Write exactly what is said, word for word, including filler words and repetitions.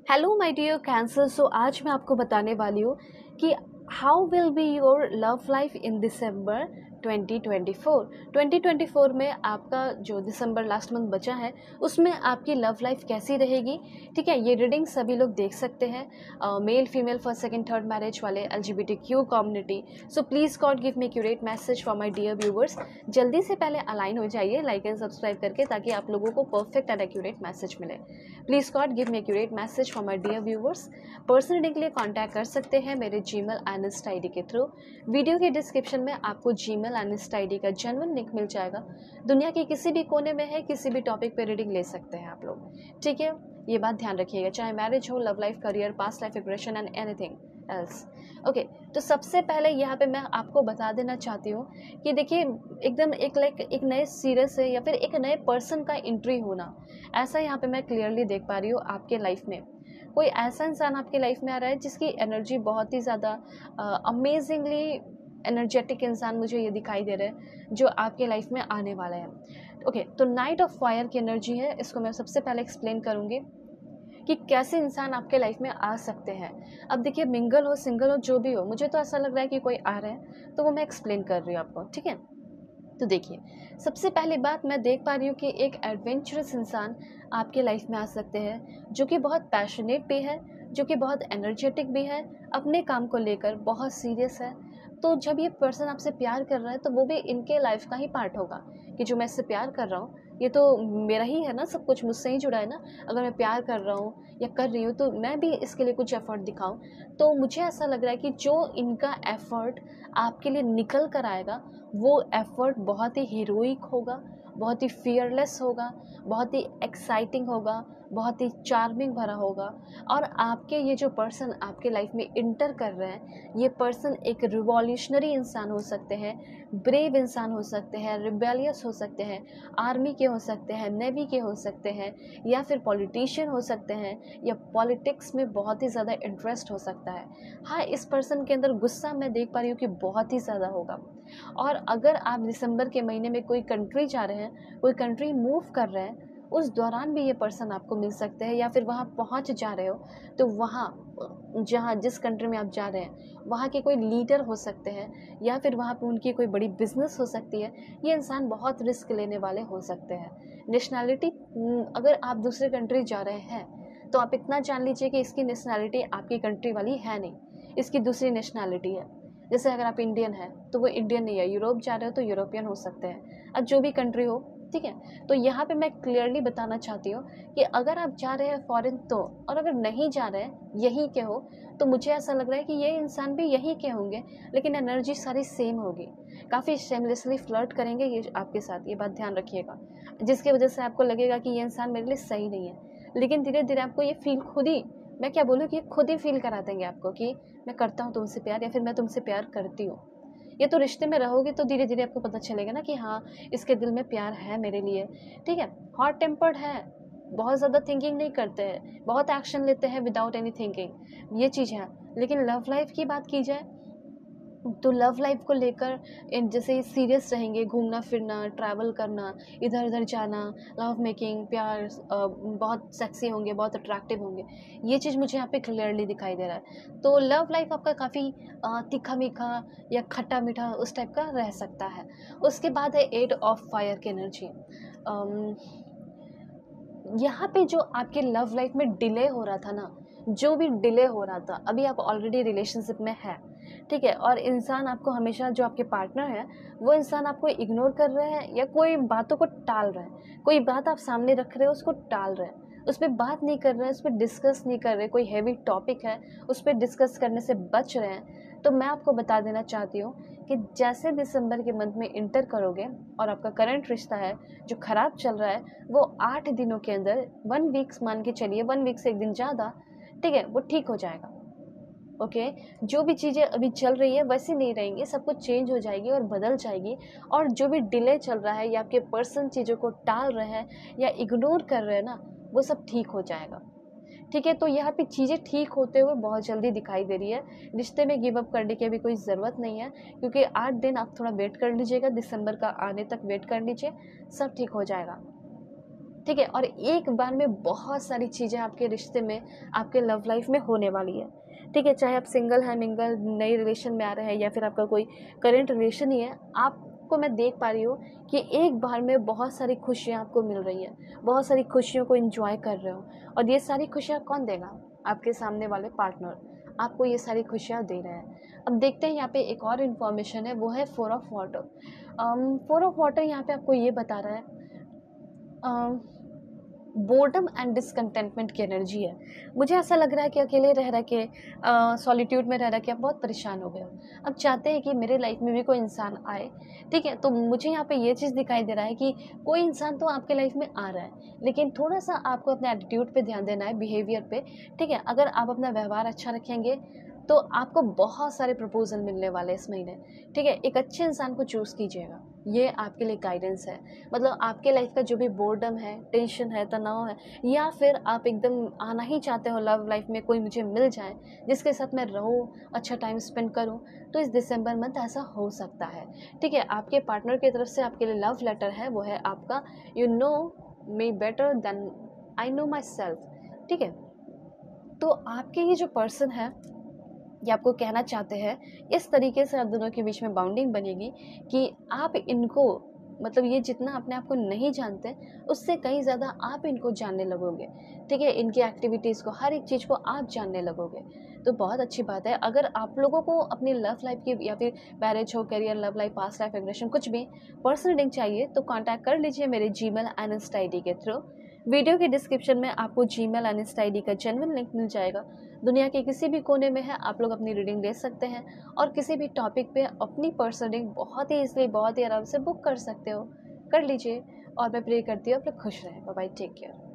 Hello my dear Cancer. So आज मैं आपको बताने वाली हूँ कि how will be your love life in December twenty twenty four. Twenty twenty four में आपका जो दिसंबर लास्ट मंथ बचा है उसमें आपकी लव लाइफ कैसी रहेगी। ठीक है, ये रीडिंग सभी लोग देख सकते हैं, male female first second third marriage वाले, L G B T Q community. So please God give me accurate message for my dear viewers. जल्दी से पहले अलाइन हो जाइए लाइक एंड सब्सक्राइब करके, ताकि आप लोगों को परफेक्ट एंड एक्यूरेट मैसेज मिले। Please God give me accurate message for my dear viewers. Personal reading के लिए कॉन्टैक्ट कर सकते हैं मेरे Gmail and insta I D के थ्रू। वीडियो के डिस्क्रिप्शन में आपको Gmail and insta I D का जेन्युइन लिंक मिल जाएगा। दुनिया के किसी भी कोने में है, किसी भी टॉपिक पे रीडिंग ले सकते हैं आप लोग। ठीक है, ये बात ध्यान रखिएगा, चाहे मैरिज हो, love life, career, past life regression and anything else. Okay, तो सबसे पहले यहाँ पे मैं आपको बता देना चाहती हूँ कि देखिए, एकदम एक लाइक एक नए सीरीज से या फिर एक नए पर्सन का एंट्री होना, ऐसा यहाँ पे मैं क्लियरली देख पा रही हूँ आपके लाइफ में। कोई ऐसा इंसान आपके लाइफ में आ रहा है जिसकी एनर्जी बहुत ही ज़्यादा अमेजिंगली एनर्जेटिक इंसान मुझे ये दिखाई दे रहा है, जो आपके लाइफ में आने वाला है। ओके, तो नाइट ऑफ फायर की एनर्जी है, इसको मैं सबसे पहले एक्सप्लेन करूँगी कि कैसे इंसान आपके लाइफ में आ सकते हैं। अब देखिए, मिंगल हो, सिंगल हो, जो भी हो, मुझे तो ऐसा लग रहा है कि कोई आ रहा है, तो वो मैं एक्सप्लेन कर रही हूँ आपको। ठीक है, तो देखिए, सबसे पहली बात मैं देख पा रही हूँ कि एक एडवेंचरस इंसान आपके लाइफ में आ सकते हैं, जो कि बहुत पैशनेट भी है, जो कि बहुत एनर्जेटिक भी है, अपने काम को लेकर बहुत सीरियस है। तो जब ये पर्सन आपसे प्यार कर रहा है, तो वो भी इनके लाइफ का ही पार्ट होगा कि जो मैं इससे प्यार कर रहा हूँ, ये तो मेरा ही है ना, सब कुछ मुझसे ही जुड़ा है ना। अगर मैं प्यार कर रहा हूँ या कर रही हूँ, तो मैं भी इसके लिए कुछ एफर्ट दिखाऊँ। तो मुझे ऐसा लग रहा है कि जो इनका एफर्ट आपके लिए निकल कर आएगा, वो एफर्ट बहुत ही हीरोइक होगा, बहुत ही फियरलेस होगा, बहुत ही एक्साइटिंग होगा, बहुत ही चार्मिंग भरा होगा। और आपके ये जो पर्सन आपके लाइफ में इंटर कर रहे हैं, ये पर्सन एक रिवॉल्यूशनरी इंसान हो सकते हैं, ब्रेव इंसान हो सकते हैं, रिबेलियस हो सकते हैं, आर्मी के हो सकते हैं, नेवी के हो सकते हैं, या फिर पॉलिटिशियन हो सकते हैं, या पॉलिटिक्स में बहुत ही ज़्यादा इंटरेस्ट हो सकता है। हाँ, इस पर्सन के अंदर गुस्सा मैं देख पा रही हूँ कि बहुत ही ज़्यादा होगा। और अगर आप दिसंबर के महीने में कोई कंट्री जा रहे हैं, कोई कंट्री मूव कर रहे हैं, उस दौरान भी ये पर्सन आपको मिल सकते हैं, या फिर वहाँ पहुँच जा रहे हो, तो वहाँ जहाँ जिस कंट्री में आप जा रहे हैं, वहाँ के कोई लीडर हो सकते हैं, या फिर वहाँ पे उनकी कोई बड़ी बिजनेस हो सकती है। ये इंसान बहुत रिस्क लेने वाले हो सकते हैं। नेशनैलिटी, अगर आप दूसरे कंट्री जा रहे हैं, तो आप इतना जान लीजिए कि इसकी नेशनैलिटी आपकी कंट्री वाली है नहीं, इसकी दूसरी नेशनैलिटी है। जैसे अगर आप इंडियन हैं, तो वो इंडियन नहीं है, यूरोप जा रहे हो तो यूरोपियन हो सकते हैं, अब जो भी कंट्री हो। ठीक है, तो यहाँ पे मैं क्लियरली बताना चाहती हूँ कि अगर आप जा रहे हैं फॉरेन तो, और अगर नहीं जा रहे हैं, यहीं के हो, तो मुझे ऐसा लग रहा है कि ये इंसान भी यहीं के होंगे, लेकिन एनर्जी सारी सेम होगी, काफ़ी शेमलेसली फ्लर्ट करेंगे ये आपके साथ, ये बात ध्यान रखिएगा, जिसकी वजह से आपको लगेगा कि ये इंसान मेरे लिए सही नहीं है। लेकिन धीरे धीरे आपको ये फील खुद ही, मैं क्या बोलूँ, कि खुद ही फील करा देंगे आपको कि मैं करता हूँ तुमसे प्यार, या फिर मैं तुमसे प्यार करती हूँ। ये तो रिश्ते में रहोगे तो धीरे धीरे आपको पता चलेगा ना कि हाँ, इसके दिल में प्यार है मेरे लिए। ठीक है, हॉट टेम्पर्ड है, बहुत ज़्यादा थिंकिंग नहीं करते हैं, बहुत एक्शन लेते हैं विदाउट एनी थिंकिंग, ये चीज़ है। लेकिन लव लाइफ की बात की जाए, तो लव लाइफ को लेकर जैसे सीरियस रहेंगे, घूमना फिरना, ट्रैवल करना, इधर उधर जाना, लव मेकिंग, प्यार, बहुत सेक्सी होंगे, बहुत अट्रैक्टिव होंगे, ये चीज़ मुझे यहाँ पे क्लियरली दिखाई दे रहा है। तो लव लाइफ आपका काफ़ी तीखा मीठा या खट्टा मीठा उस टाइप का रह सकता है। उसके बाद है एट ऑफ फायर की एनर्जी। यहाँ पे जो आपके लव लाइफ में डिले हो रहा था ना, जो भी डिले हो रहा था, अभी आप ऑलरेडी रिलेशनशिप में है, ठीक है, और इंसान आपको हमेशा, जो आपके पार्टनर है, वो इंसान आपको इग्नोर कर रहे हैं, या कोई बातों को टाल रहे हैं, कोई बात आप सामने रख रहे हो उसको टाल रहे हैं, उस पर बात नहीं कर रहे हैं, उस पर डिस्कस नहीं कर रहे, कोई हैवी टॉपिक है उस पर डिस्कस करने से बच रहे हैं। तो मैं आपको बता देना चाहती हूँ कि जैसे दिसंबर के मंथ में इंटर करोगे, और आपका करंट रिश्ता है जो ख़राब चल रहा है, वो आठ दिनों के अंदर, वन वीक्स मान के चलिए, वन वीक से एक दिन ज़्यादा, ठीक है, वो ठीक हो जाएगा। ओके, जो भी चीज़ें अभी चल रही है वैसी नहीं रहेंगी, सब कुछ चेंज हो जाएगी और बदल जाएगी। और जो भी डिले चल रहा है, या आपके पर्सन चीज़ों को टाल रहे हैं या इग्नोर कर रहे हैं ना, वो सब ठीक हो जाएगा। ठीक है, तो यहाँ पे चीज़ें ठीक होते हुए बहुत जल्दी दिखाई दे रही है। रिश्ते में गिव अप करने की अभी कोई ज़रूरत नहीं है, क्योंकि आठ दिन आप थोड़ा वेट कर लीजिएगा, दिसंबर का आने तक वेट कर लीजिए, सब ठीक हो जाएगा। ठीक है, और एक बार में बहुत सारी चीज़ें आपके रिश्ते में, आपके लव लाइफ में होने वाली है। ठीक है, चाहे आप सिंगल हैं, मिंगल, नए रिलेशन में आ रहे हैं या फिर आपका कोई करेंट रिलेशन ही है, आपको मैं देख पा रही हूँ कि एक बार में बहुत सारी खुशियाँ आपको मिल रही हैं, बहुत सारी खुशियों को एंजॉय कर रहे हो। और ये सारी खुशियाँ कौन देगा? आपके सामने वाले पार्टनर आपको ये सारी खुशियाँ दे रहे हैं। अब देखते हैं यहाँ पे एक और इन्फॉर्मेशन है, वो है four of water. Four of water यहाँ पे आपको ये बता रहा है बोर्डम एंड डिसकंटेंटमेंट की एनर्जी है। मुझे ऐसा लग रहा है कि अकेले रह रह के, सॉलिट्यूड में रह रह के आप बहुत परेशान हो गए हो। अब चाहते हैं कि मेरे लाइफ में भी कोई इंसान आए। ठीक है, तो मुझे यहाँ पे ये चीज़ दिखाई दे रहा है कि कोई इंसान तो आपके लाइफ में आ रहा है, लेकिन थोड़ा सा आपको अपने एटीट्यूड पे ध्यान देना है, बिहेवियर पे। ठीक है, अगर आप अपना व्यवहार अच्छा रखेंगे तो आपको बहुत सारे प्रपोजल मिलने वाले इस महीने। ठीक है, एक अच्छे इंसान को चूज़ कीजिएगा, ये आपके लिए गाइडेंस है। मतलब आपके लाइफ का जो भी बोर्डम है, टेंशन है, तनाव है, या फिर आप एकदम आना ही चाहते हो लव लाइफ में, कोई मुझे मिल जाए जिसके साथ मैं रहूँ, अच्छा टाइम स्पेंड करूँ, तो इस दिसंबर मंथ ऐसा हो सकता है। ठीक है, आपके पार्टनर की तरफ से आपके लिए लव लेटर है, वो है आपका you know me better than I know myself. ठीक है, तो आपके ये जो पर्सन है, ये आपको कहना चाहते हैं, इस तरीके से आप दोनों के बीच में बाउंडिंग बनेगी कि आप इनको, मतलब ये जितना अपने आप को नहीं जानते, उससे कहीं ज़्यादा आप इनको जानने लगोगे। ठीक है, इनकी एक्टिविटीज़ को, हर एक चीज़ को आप जानने लगोगे। तो बहुत अच्छी बात है। अगर आप लोगों को अपनी लव लाइफ की, या फिर मैरिज हो, career, love life, past life regression, कुछ भी पर्सनल रीडिंग चाहिए तो कांटेक्ट कर लीजिए मेरे जीमेल एंड इंस्टा आईडी के थ्रू। वीडियो के डिस्क्रिप्शन में आपको जीमेल एंड इंस्टा आईडी का जेन्युइन लिंक मिल जाएगा। दुनिया के किसी भी कोने में है, आप लोग अपनी रीडिंग ले सकते हैं और किसी भी टॉपिक पे अपनी पर्सनल रीडिंग बहुत ही ईजिली, बहुत ही आराम से बुक कर सकते हो। कर लीजिए, और मैं प्रे करती हूँ आप लोग खुश रहें। Bye bye, take care.